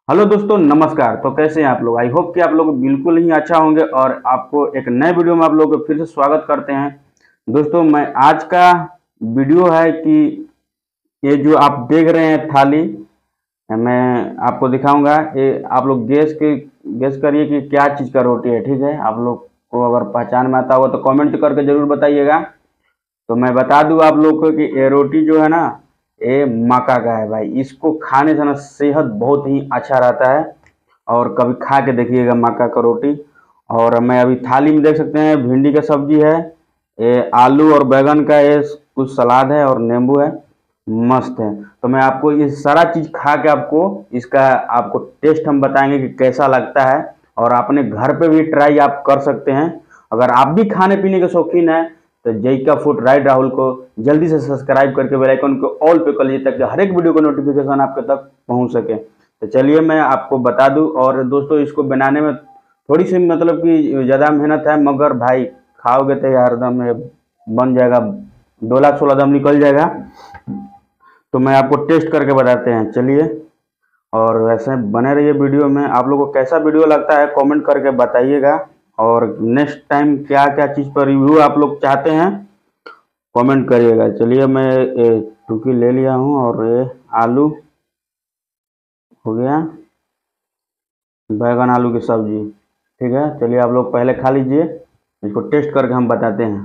Hello दोस्तों, नमस्कार। तो कैसे हैं आप लोग? आई होप कि आप लोग बिल्कुल ही अच्छा होंगे और आपको एक नए वीडियो में आप लोगों को फिर से स्वागत करते हैं। दोस्तों, मैं आज का वीडियो है कि ये जो आप देख रहे हैं थाली, मैं आपको दिखाऊंगा। ये आप लोग गेस करिए कि क्या चीज़ का रोटी है। ठीक है, आप लोग को अगर पहचान में आता होगा तो कमेंट करके ज़रूर बताइएगा। तो मैं बता दूं आप लोग को कि ये रोटी जो है ना, ये मक्का का है भाई। इसको खाने से ना सेहत बहुत ही अच्छा रहता है और कभी खा के देखिएगा मक्का का रोटी। और मैं अभी थाली में देख सकते हैं भिंडी का सब्जी है, ये आलू और बैगन का ये कुछ सलाद है और नींबू है। मस्त है। तो मैं आपको ये सारा चीज़ खा के आपको टेस्ट हम बताएंगे कि कैसा लगता है और अपने घर पे भी ट्राई आप कर सकते हैं। अगर आप भी खाने पीने के शौकीन हैं तो जैका फूड राइट राहुल को जल्दी से सब्सक्राइब करके बेल आइकन को ऑल पे कर लीजिए ताकि हर एक वीडियो का नोटिफिकेशन आपके तक पहुंच सके। तो चलिए मैं आपको बता दूं। और दोस्तों, इसको बनाने में थोड़ी सी मतलब कि ज़्यादा मेहनत है, मगर भाई खाओगे तो यार एकदम ये बन जाएगा, 2 लाख 16 दम निकल जाएगा। तो मैं आपको टेस्ट करके बताते हैं, चलिए। और वैसे बने रहिए वीडियो में। आप लोगों को कैसा वीडियो लगता है कमेंट करके बताइएगा। और नेक्स्ट टाइम क्या क्या चीज़ पर रिव्यू आप लोग चाहते हैं कमेंट करिएगा। चलिए, मैं टुकी ले लिया हूँ और ये आलू हो गया, बैगन आलू की सब्जी। ठीक है, चलिए आप लोग पहले खा लीजिए, इसको टेस्ट करके हम बताते हैं।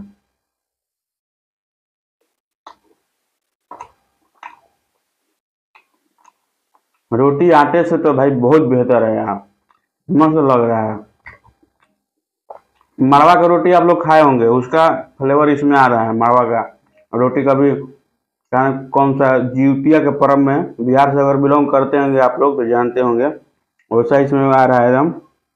रोटी आटे से तो भाई बहुत बेहतर है यार, मस्त लग रहा है। मड़वा का रोटी आप लोग खाए होंगे, उसका फ्लेवर इसमें आ रहा है। मड़वा का रोटी का भी कौन सा जिउतिया के पर्व में बिहार से अगर बिलोंग करते होंगे आप लोग तो जानते होंगे, वैसा इसमें आ रहा है। एकदम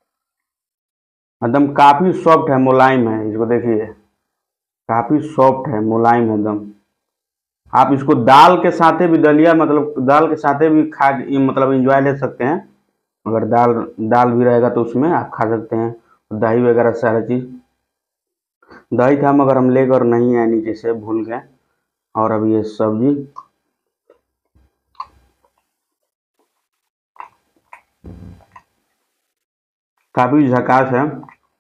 एकदम काफ़ी सॉफ्ट है, मुलायम है। इसको देखिए, काफ़ी सॉफ्ट है, मुलायम है एकदम। आप इसको दाल के साथे भी, दलिया मतलब दाल के साथे भी खा मतलब इंजॉय ले सकते हैं। अगर दाल दाल भी रहेगा तो उसमें आप खा सकते हैं, दही वगैरह सारा चीज़। दही था मगर हम लेकर नहीं आए, नीचे से भूल गए। और अब ये सब्जी काफ़ी झकास है।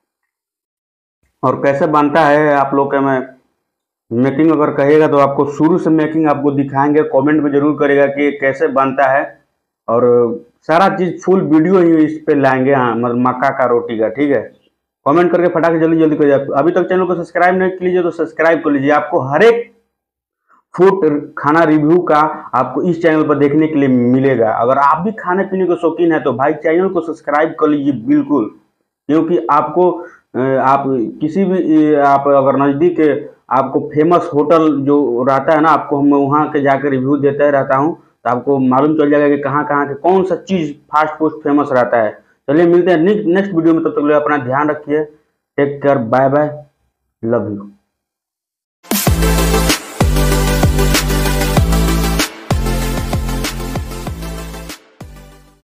और कैसे बनता है आप लोग के मैं मेकिंग अगर कहिएगा तो आपको शुरू से मेकिंग आपको दिखाएंगे। कमेंट में जरूर करेगा कि ये कैसे बनता है। और सारा चीज़ फुल वीडियो ही इस पे लाएंगे। हाँ, मतलब मक्का का रोटी का। ठीक है, कमेंट करके फटाक से जल्दी जल्दी करिए। अभी तक चैनल को सब्सक्राइब नहीं कर लीजिए तो सब्सक्राइब कर लीजिए। आपको हर एक फूड खाना रिव्यू का आपको इस चैनल पर देखने के लिए मिलेगा। अगर आप भी खाने पीने के शौकीन है तो भाई चैनल को सब्सक्राइब कर लीजिए बिल्कुल। क्योंकि आपको आप किसी भी आप अगर नज़दीक आपको फेमस होटल जो रहता है ना, आपको हम वहाँ के जाकर रिव्यू देते रहता हूँ, तो आपको मालूम चल जाएगा कि कहाँ कहाँ के कौन सा चीज़ फास्ट फूड फेमस रहता है। चलिए मिलते हैं नेक्स्ट वीडियो में, तब तक अपना ध्यान रखिए। Take care, bye bye, love you.